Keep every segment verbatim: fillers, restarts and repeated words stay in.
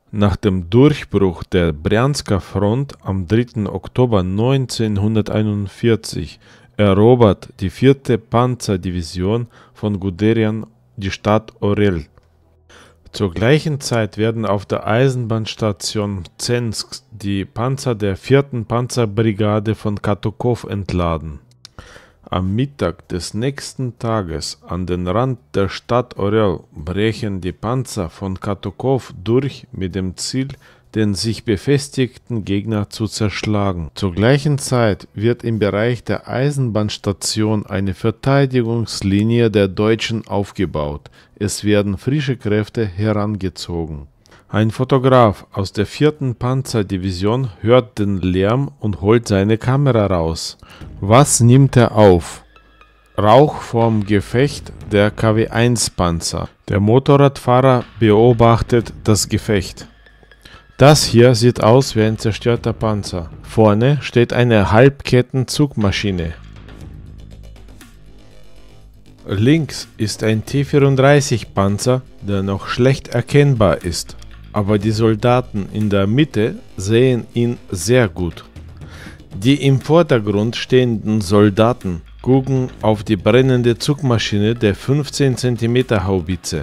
Nach dem Durchbruch der Brjansker Front am dritten Oktober neunzehnhunderteinundvierzig erobert die vierte Panzerdivision von Guderian die Stadt Orel. Zur gleichen Zeit werden auf der Eisenbahnstation Mzensk die Panzer der vierten Panzerbrigade von Katukow entladen. Am Mittag des nächsten Tages an den Rand der Stadt Orel brechen die Panzer von Katukow durch mit dem Ziel, den sich befestigten Gegner zu zerschlagen. Zur gleichen Zeit wird im Bereich der Eisenbahnstation eine Verteidigungslinie der Deutschen aufgebaut. Es werden frische Kräfte herangezogen. Ein Fotograf aus der vierten Panzerdivision hört den Lärm und holt seine Kamera raus. Was nimmt er auf? Rauch vom Gefecht der K W eins Panzer. Der Motorradfahrer beobachtet das Gefecht. Das hier sieht aus wie ein zerstörter Panzer. Vorne steht eine Halbketten-Zugmaschine. Links ist ein T vierunddreißig Panzer, der noch schlecht erkennbar ist. Aber die Soldaten in der Mitte sehen ihn sehr gut. Die im Vordergrund stehenden Soldaten gucken auf die brennende Zugmaschine der fünfzehn Zentimeter Haubitze.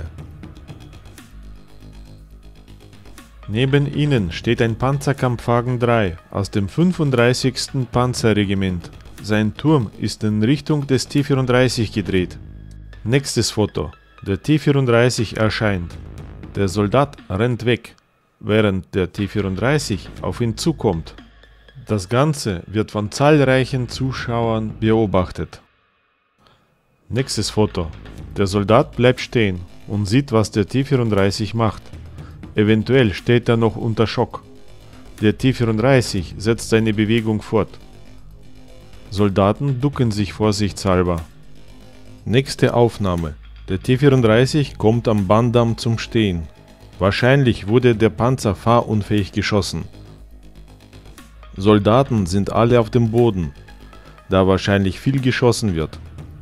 Neben ihnen steht ein Panzerkampfwagen drei aus dem fünfunddreißigsten Panzerregiment. Sein Turm ist in Richtung des T vierunddreißig gedreht. Nächstes Foto. Der T vierunddreißig erscheint. Der Soldat rennt weg, während der T vierunddreißig auf ihn zukommt. Das Ganze wird von zahlreichen Zuschauern beobachtet. Nächstes Foto. Der Soldat bleibt stehen und sieht, was der T vierunddreißig macht. Eventuell steht er noch unter Schock. Der T vierunddreißig setzt seine Bewegung fort. Soldaten ducken sich vorsichtshalber. Nächste Aufnahme. Der T vierunddreißig kommt am Bahndamm zum Stehen. Wahrscheinlich wurde der Panzer fahrunfähig geschossen. Soldaten sind alle auf dem Boden, da wahrscheinlich viel geschossen wird.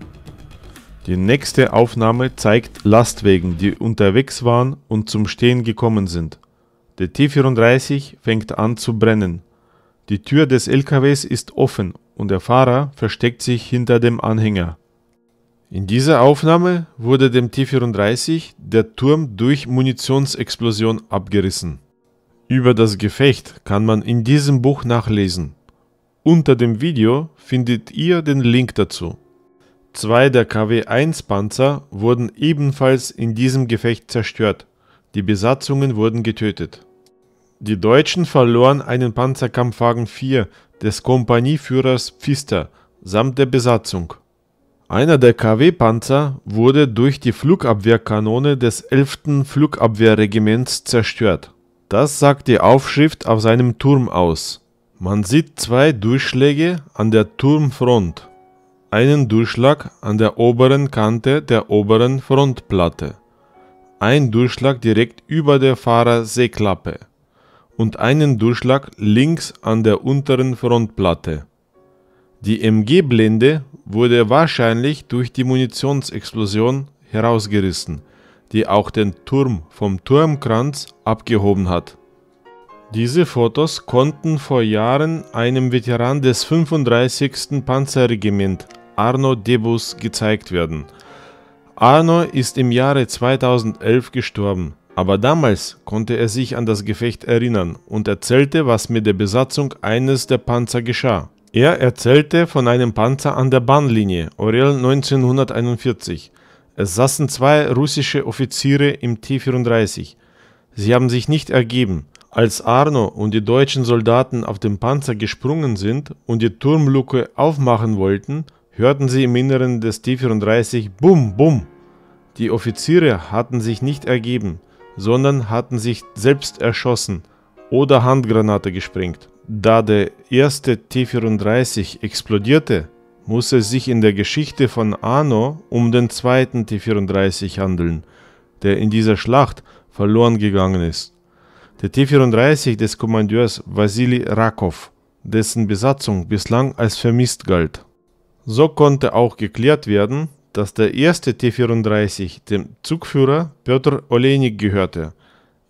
Die nächste Aufnahme zeigt Lastwagen, die unterwegs waren und zum Stehen gekommen sind. Der T vierunddreißig fängt an zu brennen. Die Tür des L K Ws ist offen und der Fahrer versteckt sich hinter dem Anhänger. In dieser Aufnahme wurde dem T vierunddreißig der Turm durch Munitionsexplosion abgerissen. Über das Gefecht kann man in diesem Buch nachlesen. Unter dem Video findet ihr den Link dazu. Zwei der K W eins Panzer wurden ebenfalls in diesem Gefecht zerstört. Die Besatzungen wurden getötet. Die Deutschen verloren einen Panzerkampfwagen vier des Kompanieführers Pfister samt der Besatzung. Einer der K W-Panzer wurde durch die Flugabwehrkanone des elften Flugabwehrregiments zerstört. Das sagt die Aufschrift auf seinem Turm aus. Man sieht zwei Durchschläge an der Turmfront. Einen Durchschlag an der oberen Kante der oberen Frontplatte. Ein Durchschlag direkt über der Fahrerseeklappe. Und einen Durchschlag links an der unteren Frontplatte. Die M G-Blende wurde wahrscheinlich durch die Munitionsexplosion herausgerissen, die auch den Turm vom Turmkranz abgehoben hat. Diese Fotos konnten vor Jahren einem Veteran des fünfunddreißigsten Panzerregiment, Arno Debus, gezeigt werden. Arno ist im Jahre zweitausendelf gestorben, aber damals konnte er sich an das Gefecht erinnern und erzählte, was mit der Besatzung eines der Panzer geschah. Er erzählte von einem Panzer an der Bahnlinie, Orel neunzehnhunderteinundvierzig. Es saßen zwei russische Offiziere im T vierunddreißig. Sie haben sich nicht ergeben. Als Arno und die deutschen Soldaten auf den Panzer gesprungen sind und die Turmluke aufmachen wollten, hörten sie im Inneren des T vierunddreißig Bum, Bum. Die Offiziere hatten sich nicht ergeben, sondern hatten sich selbst erschossen oder Handgranate gesprengt. Da der erste T vierunddreißig explodierte, muss es sich in der Geschichte von Arno um den zweiten T vierunddreißig handeln, der in dieser Schlacht verloren gegangen ist. Der T vierunddreißig des Kommandeurs Wassili Rakow, dessen Besatzung bislang als vermisst galt. So konnte auch geklärt werden, dass der erste T vierunddreißig dem Zugführer Pjotr Olejnik gehörte.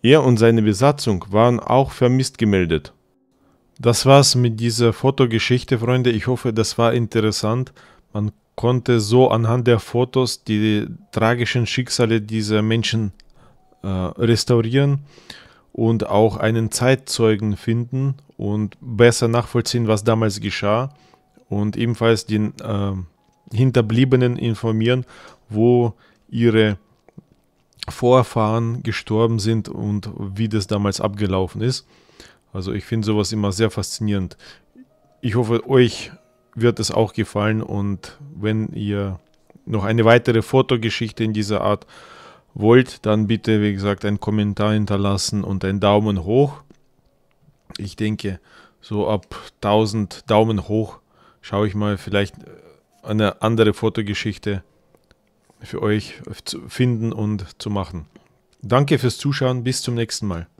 Er und seine Besatzung waren auch vermisst gemeldet. Das war's mit dieser Fotogeschichte, Freunde. Ich hoffe, das war interessant. Man konnte so anhand der Fotos die tragischen Schicksale dieser Menschen äh, restaurieren und auch einen Zeitzeugen finden und besser nachvollziehen, was damals geschah, und ebenfalls den äh, Hinterbliebenen informieren, wo ihre Vorfahren gestorben sind und wie das damals abgelaufen ist. Also ich finde sowas immer sehr faszinierend. Ich hoffe, euch wird es auch gefallen, und wenn ihr noch eine weitere Fotogeschichte in dieser Art wollt, dann bitte, wie gesagt, einen Kommentar hinterlassen und einen Daumen hoch. Ich denke, so ab tausend Daumen hoch schaue ich mal, vielleicht eine andere Fotogeschichte für euch zu finden und zu machen. Danke fürs Zuschauen, bis zum nächsten Mal.